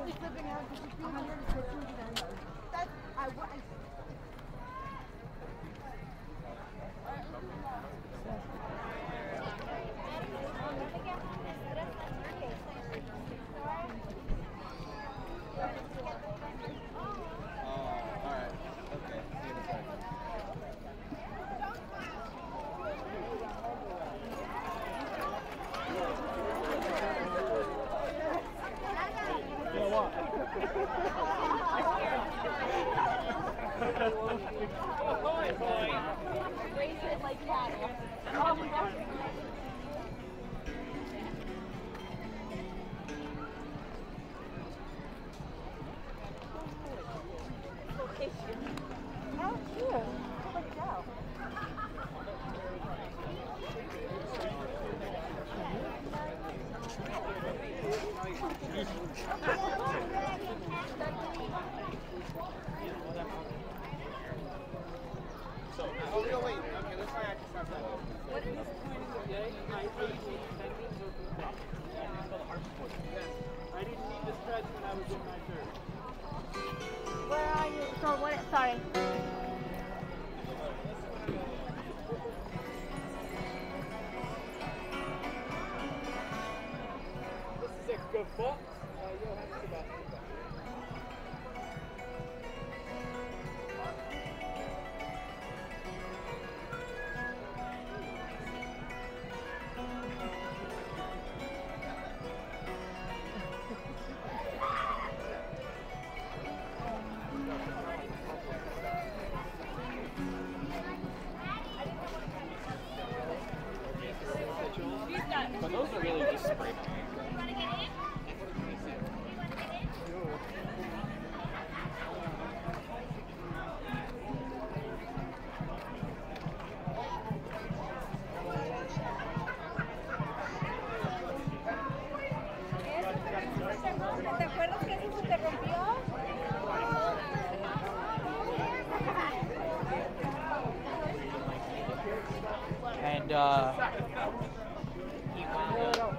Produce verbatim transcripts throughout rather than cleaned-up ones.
But those are really just spray paint. ¿Te acuerdas que eso se te rompió? And uh, he wound up.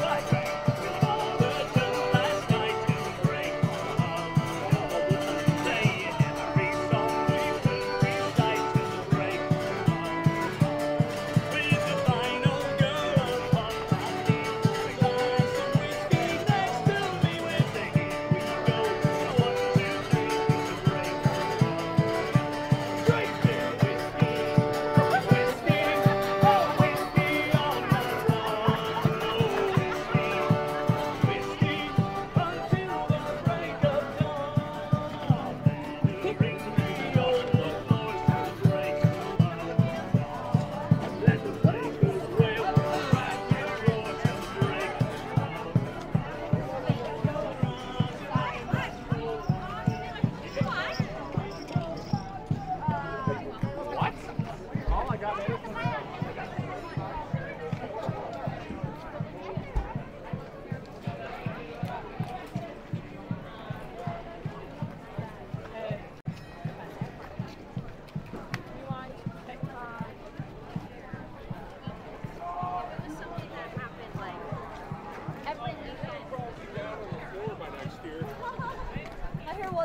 Day.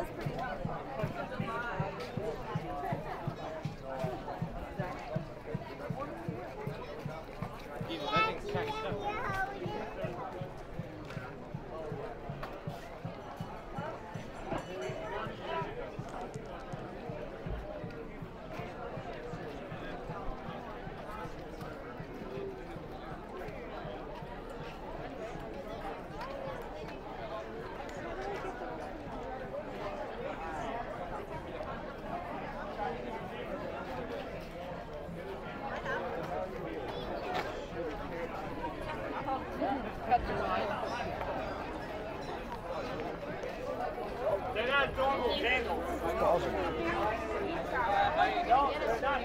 was pretty cool. Jesus, that thing's kind of stuck. They're not normal jangles. No, they're not.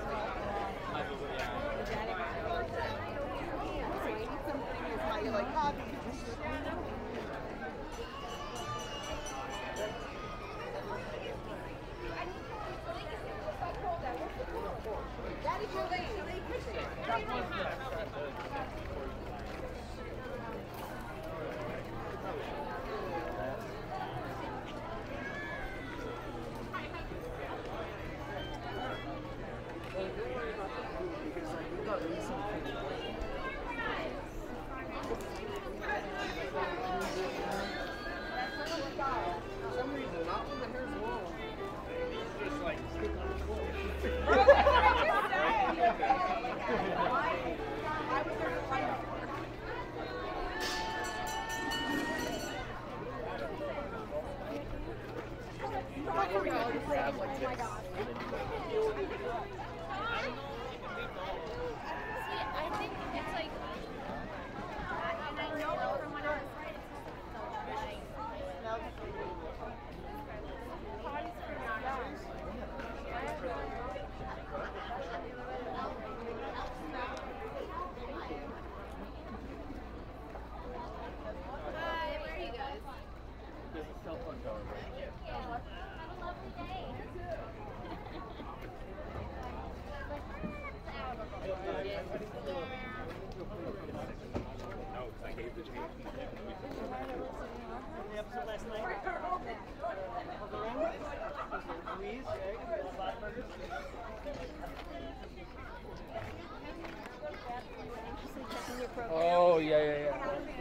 Oh, yeah, yeah, yeah.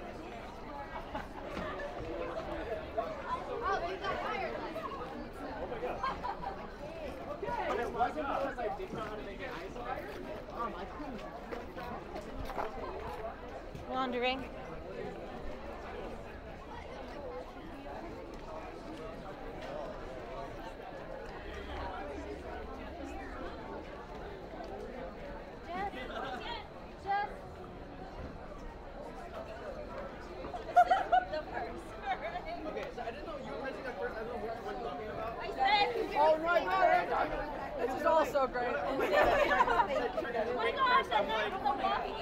But it wasn't because I didn't know how to make an ice fire. Um, I couldn't. Wandering. Oh my God! This is all so great. Oh my God! Oh my gosh, that guy from the Walking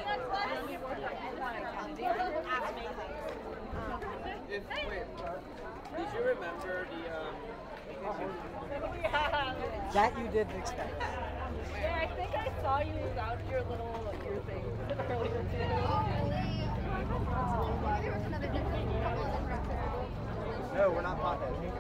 Tours. If, wait, did you remember the, um... That you didn't expect. Yeah, I think I saw you without your little ear thing earlier too. No, we're not potheads.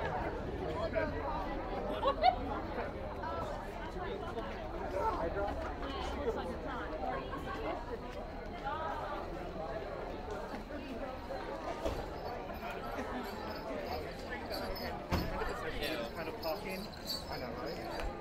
kind of talking. I know, right?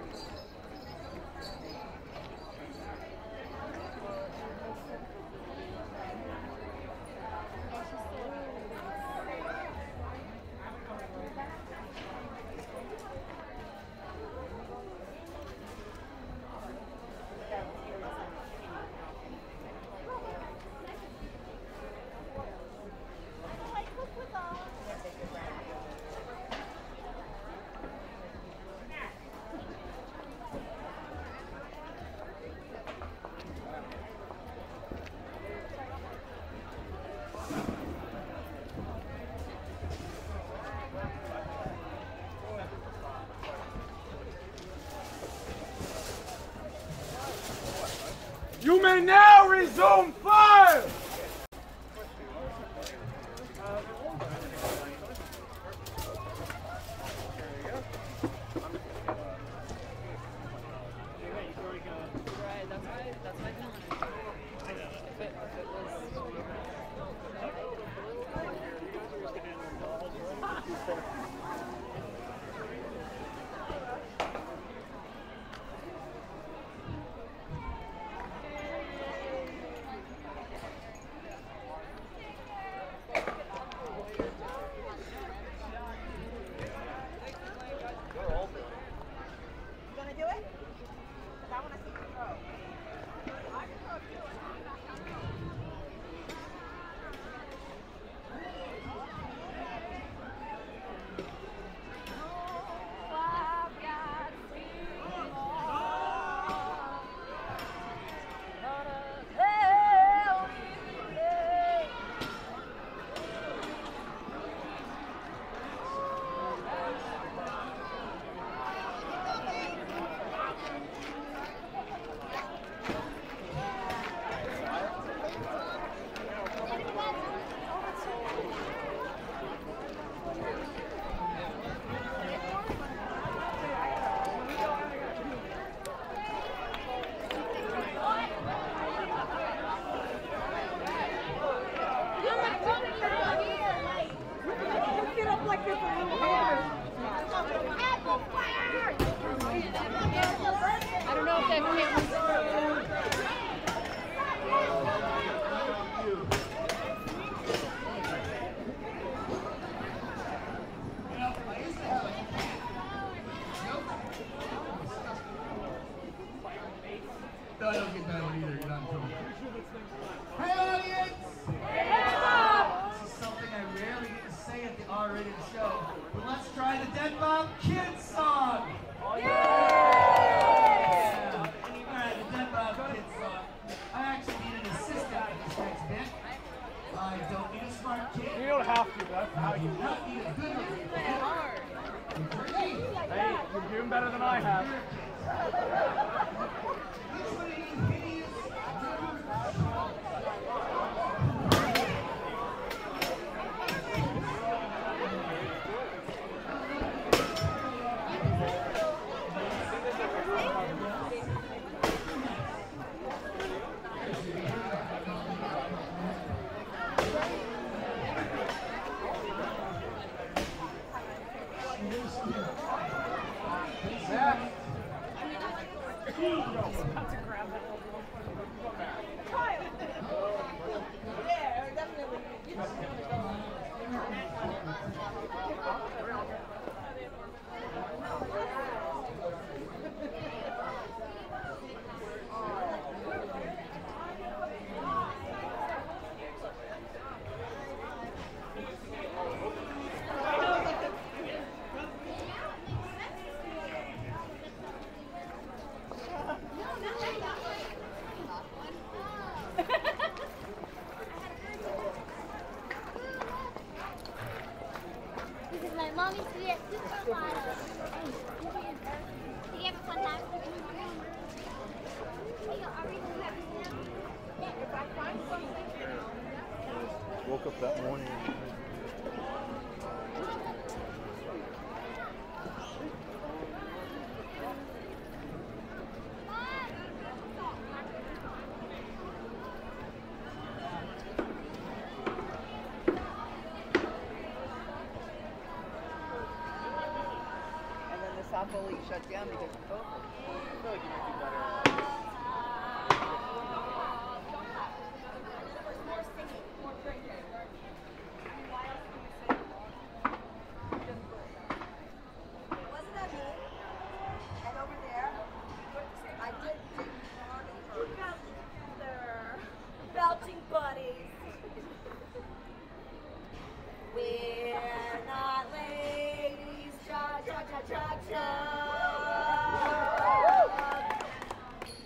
You may now resume fire! like this one. I don't know if that camera's No, I don't get that one either. You're not in trouble. Hey, audience! This is something I rarely get to say at the R-rated show, but let's try the Dead Bob Kids song! Yeah! Alright, the Dead Bob Kids song. I actually need an assistant for this next bit. I don't need a smart kid. You don't have to, that's how I you do not need a good looking kid. Hey, you're doing better than I have. Mommy, did you have a fun time? Woke up that morning. Fully shut down because of COVID. I feel like you might do better. Wasn't that me? And over there, I did their belching buddies. We're not ladies, cha cha cha cha cha.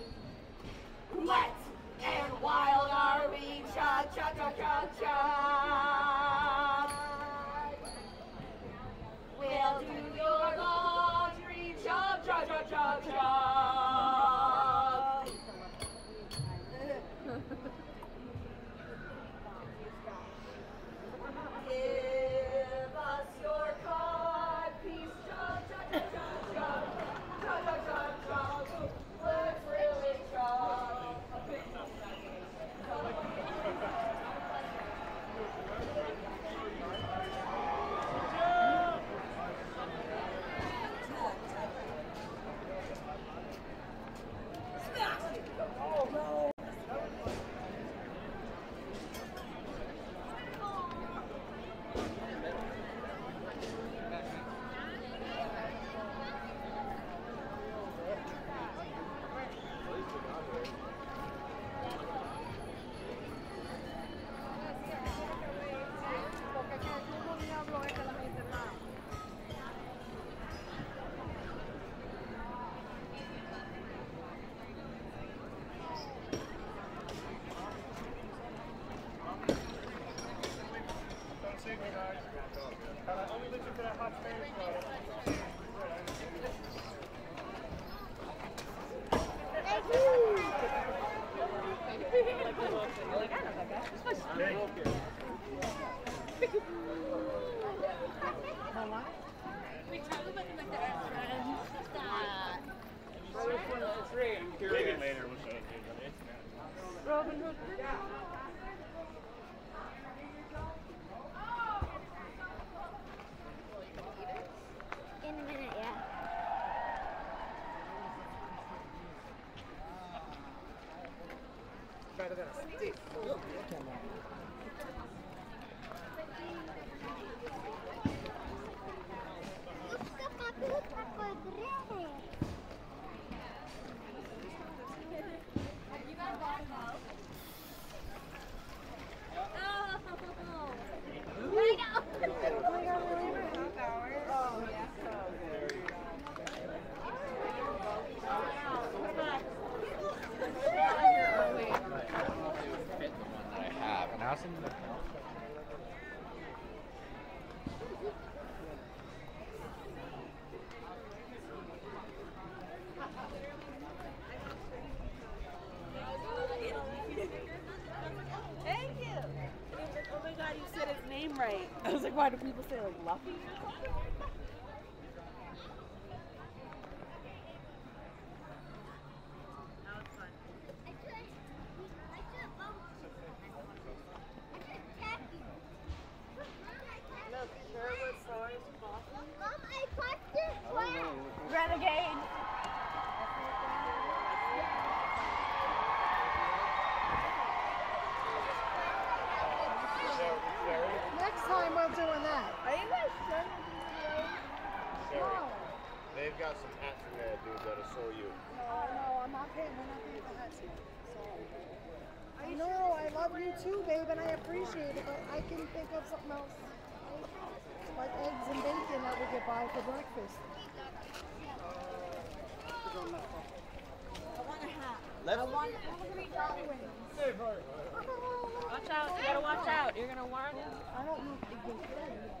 Thank you. Oh my God, you said his name right. I was like, why do people say like Luffy? Renegade. Next time we're doing that. Are you guys sure? No, They've got some hats in there, dude, that'll show you. no, no, I'm not paying. We're not paying for hats yet. So. I know, I love you too, babe, and I appreciate it, but I can think of something else. Like eggs and bacon that we could buy for breakfast. I want a hat. I want three dollar rings. Watch out, you gotta watch out. You're gonna warn him. I don't know if they get fed.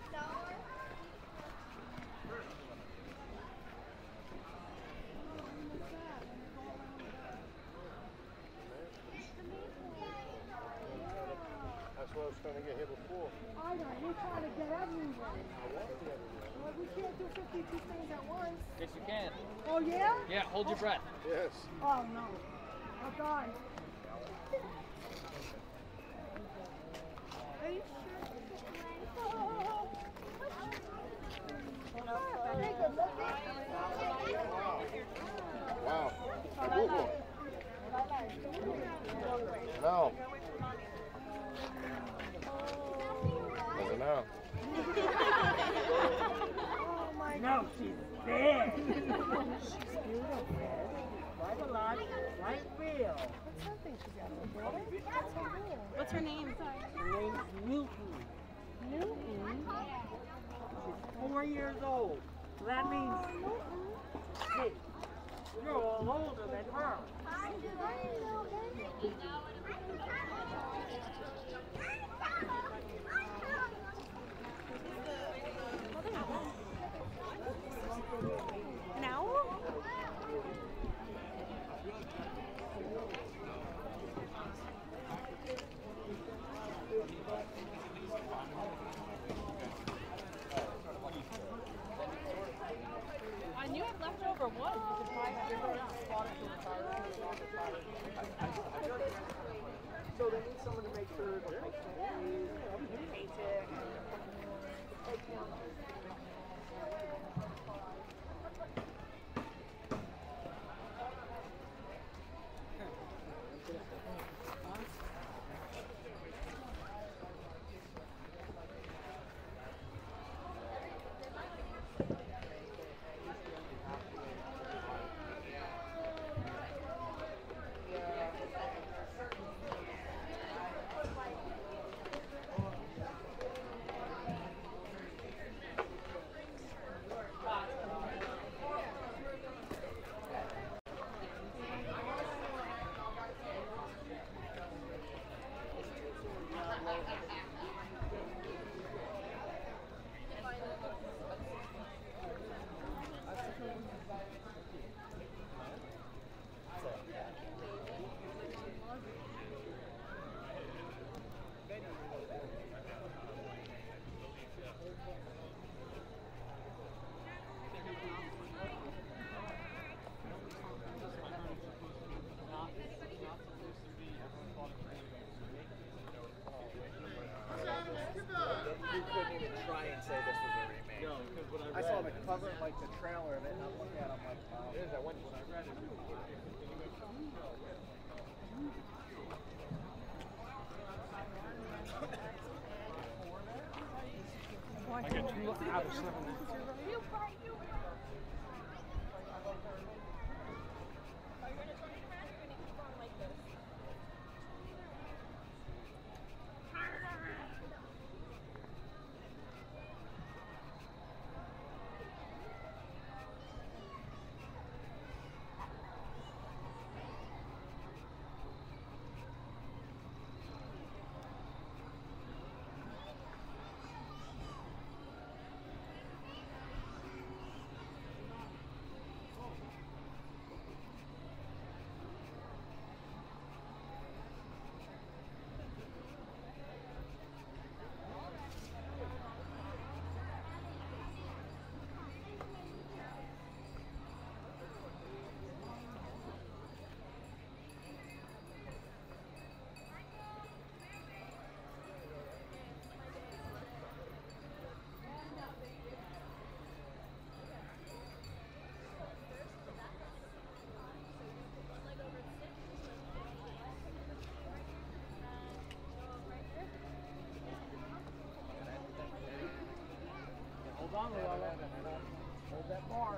That's what I was trying to get here before. I know, we're trying to get everywhere. Well, we can't do fifty-two things at once. Yes, you can. Oh, yeah? Yeah, hold your breath. Yes. Oh, no. I'll die. Are you sure? Hey, good looking. Wow. Google. No. Doesn't know. Oh, my God. No, she's big. She's beautiful. Quite a lot, quite real. What's that thing she's got? A brother? That's so cool. What's her name? Her name's Newton. Newton? She's four years old. So that means, hey, you're all older than her. An owl? And you have leftover wood. You could probably have everyone else. So they need someone to make sure the house is paint it. You couldn't even try and say this was a remake. No, because when I read I saw the cover, like the trailer of it, and I'm looking at it, I'm like, oh. it is, I went when I read it. I get two out of seven. Hold on, Lola. Hold that bar.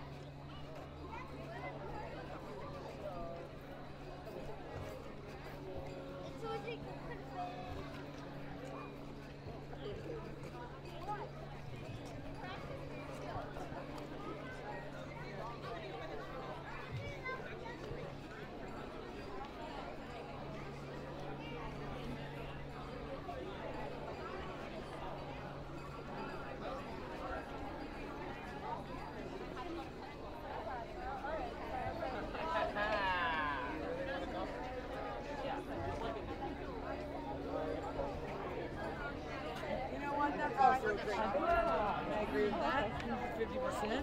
I agree with that. fifty percent.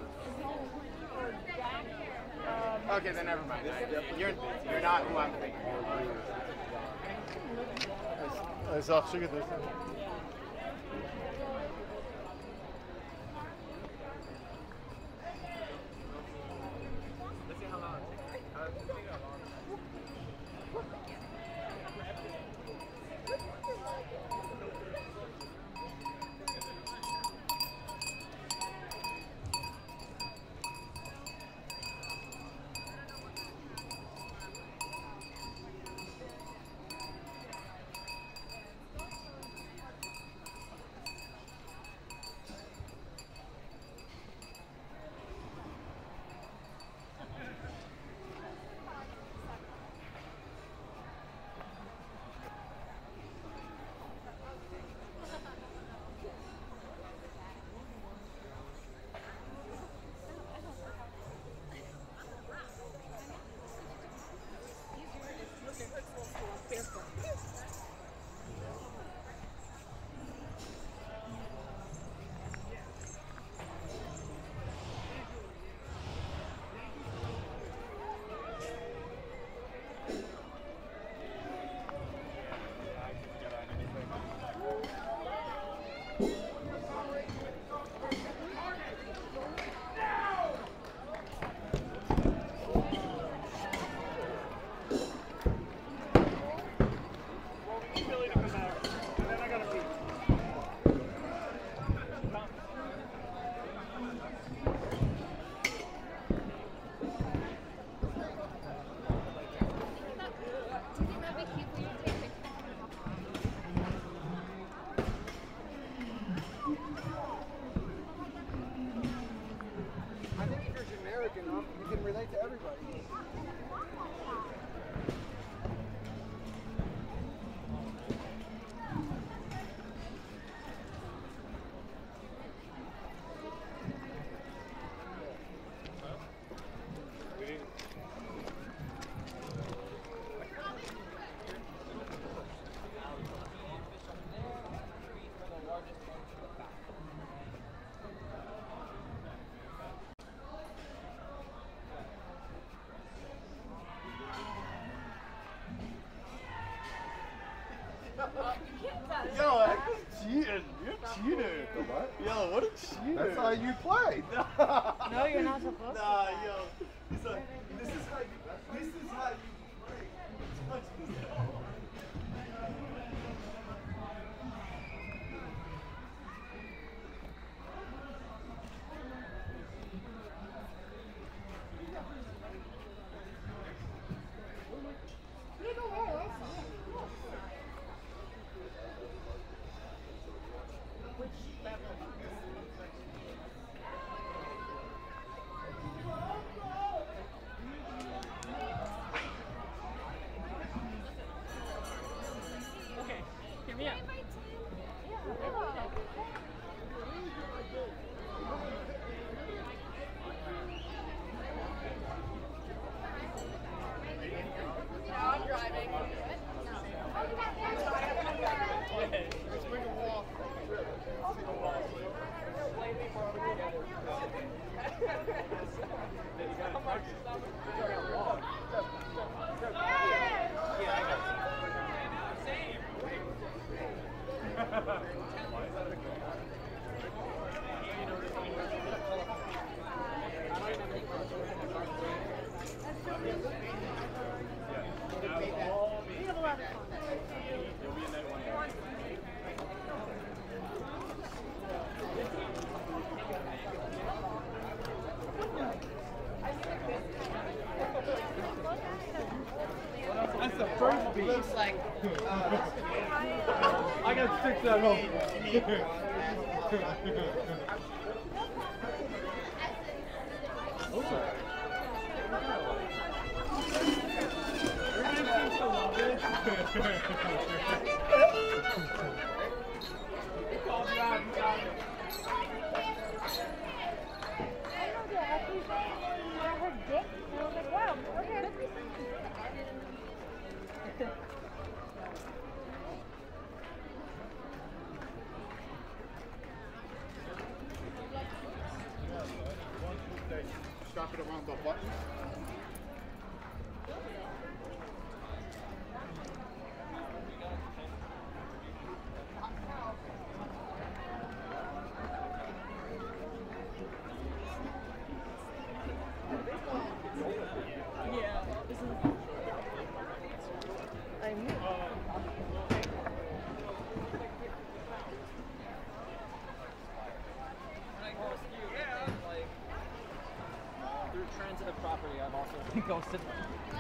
Okay, then never mind. I, you're you're not who I'm thinking. Hij zag zeker dit. Let's see how long it takes. How does it take how long? Yo, that was cheating. You're cheating. What? Yo, what a cheater. That's how you play. No, you're not supposed to. Nah, yo. He's like, this is how you, this is how you play. Touch this ball. That's the first beat. Looks like. Uh, I got six at home. Strap it around the button. Yeah, this is. I knew. Through transitive property, I've also ghosted.